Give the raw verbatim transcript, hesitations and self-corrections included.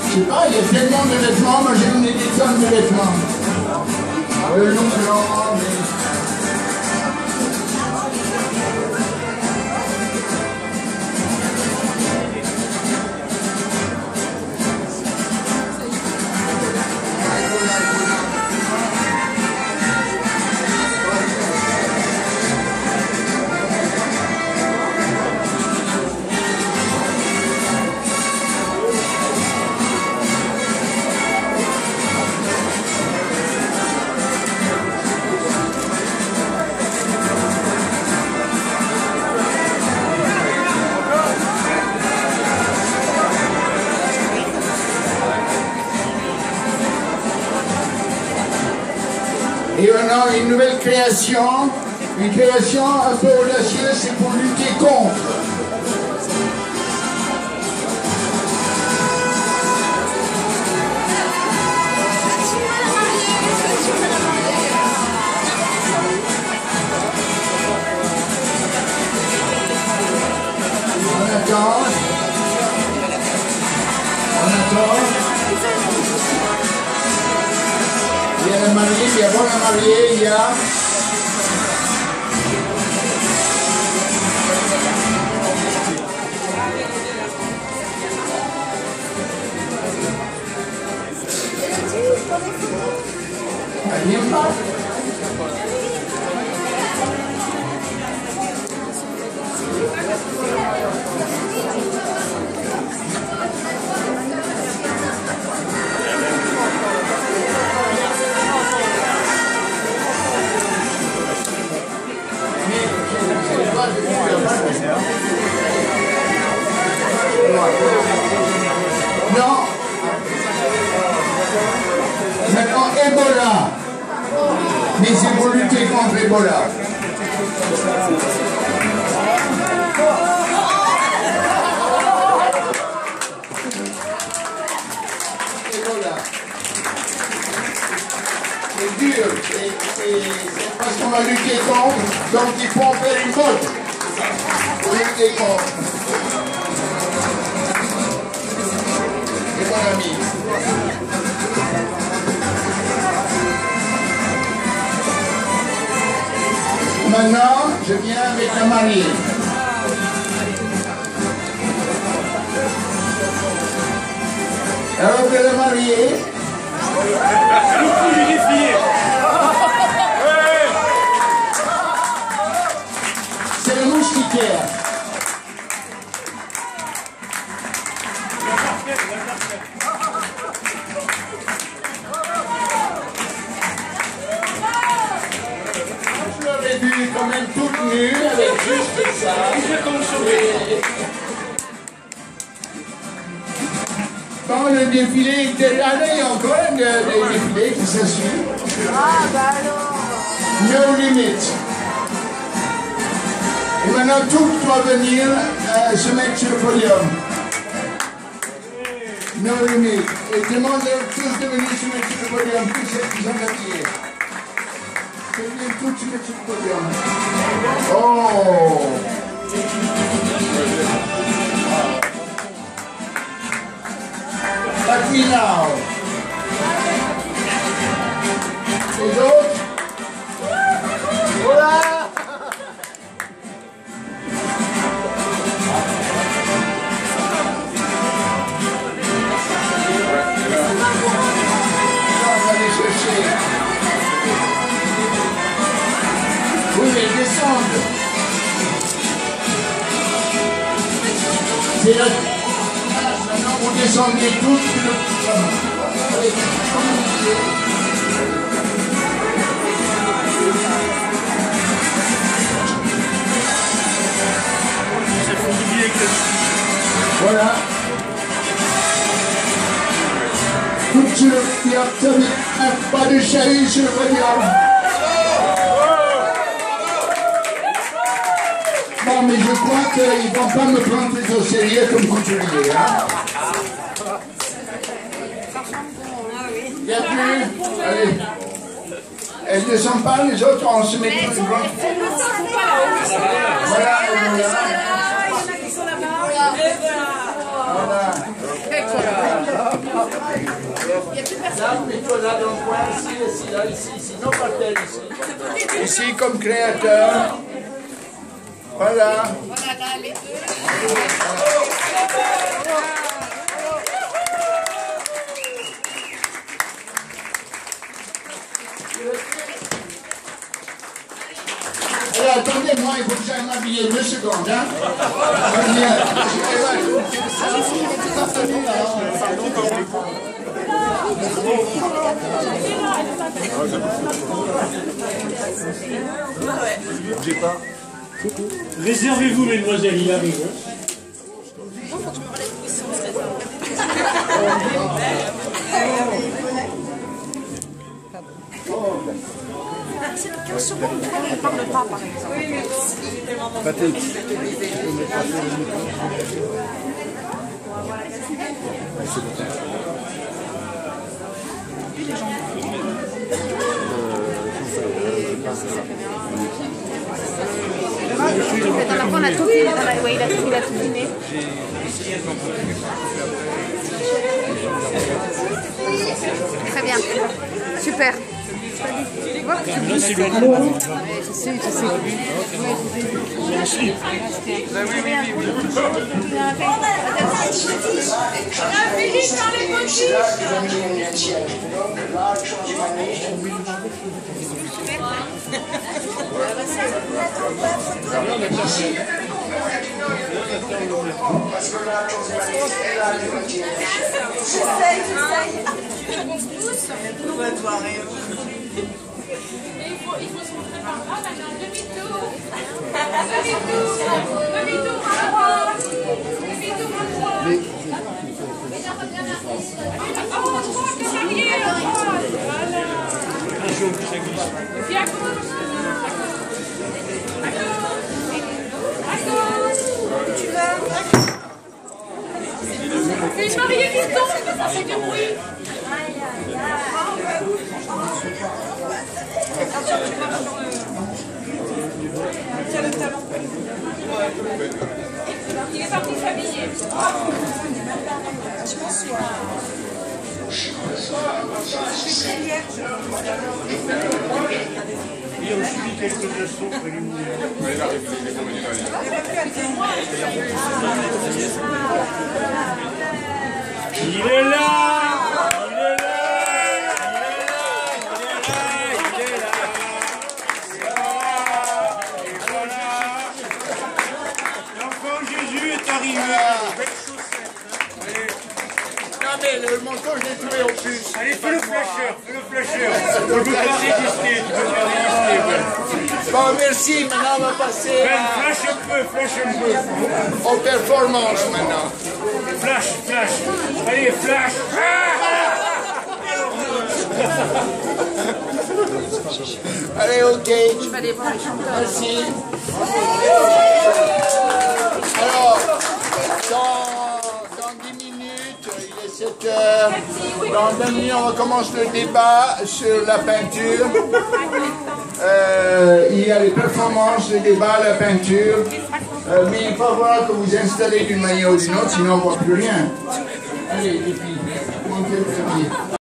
Je sais pas, il y a tellement de vêtements, moi j'ai donné des tonnes de vêtements. Le long blanc, mais... Et maintenant, une nouvelle création, une création un peu audacieuse, c'est pour lutter contre. On attend. On attend. Il y a le marié, il y a bon la mariée, il y a... Elle vient pas. Non. Maintenant, Ebola. Mais c'est pour lutter contre Ebola. Ebola. C'est dur. C'est parce qu'on va lutter contre, donc il faut en faire une faute. Pour lutter contre. C'est mon ami. Maintenant, je viens avec la mariée. Alors que la mariée... C'est le mousquetaire. Je l'aurais vu quand même toute nue avec juste ça. Et... Quand le défilé était allé, il y a encore un des défilés qui s'assure. Ah bah alors. No limit. Et maintenant, tout doit venir euh, se mettre sur le podium. No limit. Et demande tous de venir se mettre sur le podium, tous ceux qui sont habillés. Ils viennent tous se mettre sur le podium. Oh! Let me now. Les autres? Voilà! Oui, mais descendent. C'est là. Maintenant, vous descendez tous. Allez, voilà. Tout sur le podium. Pas de chahut sur le podium. Bon, mais je crois qu'ils ne vont pas me prendre plus au sérieux comme couturier, hein. Il n'y a plus. Allez. Elles ne descendent pas, les autres, on se met tout le monde. Voilà, voilà. Voilà. Là, mets-toi là dans le coin, ici, ici, là, ici, ici, non par terre, ici. Ici, comme créateur. Voilà. Voilà, là, les deux. Alors, attendez-moi, il faut que j'aille m'habiller deux secondes, hein. J'ai pas. Réservez-vous, mesdemoiselles, il arrive. C'est quinze secondes, pourquoi on ne parle pas, par exemple? Oui, mais bon, Patrick. Dans la fin, on a tout dîné. Oui, il a tout, il a tout dîné. Très bien. Super. Là, c'est lui. Je sais, je sais. Oui, oui, oui. On va te voir rien. Il faut, il faut se montrer par là, maintenant, demi-tour. Demi-tour, demi-tour à droite. Demi-tour à droite. Oh, à droite, cavalier, à droite. Voilà. Et puis à gauche. À gauche. À gauche. Tu vas. C'est une mariée qui tombe, ça fait du bruit. Tiens le talon. Il est parti s'habiller. Je m'assois. Il y a aussi quelques leçons préliminaires. Il est là! Il est là! Il est là! Il est là! Et voilà! L'enfant Jésus est arrivé! Belle chaussette! Allez! Non mais le manteau, je l'ai trouvé au plus. Allez, fais le flasheur! Fais le flasheur! Tu ne peux pas résister! Tu ne peux pas résister! Ben. Bon, merci, maintenant on va passer Ben, à- flash un peu! Flash un peu! aux performances maintenant. Flash! Flash! Allez, flash! Allez, ok. Je vais aller voir les chanteurs. Merci. Alors, dans, dans dix minutes, il est sept heures. Dans vingt minutes, on commence le débat sur la peinture. Euh, il y a les performances, le débat, la peinture. Euh, mais il faut falloir que vous installez d'une manière ou d'une autre, sinon on ne voit plus rien. Allez, les filles, montez le premier.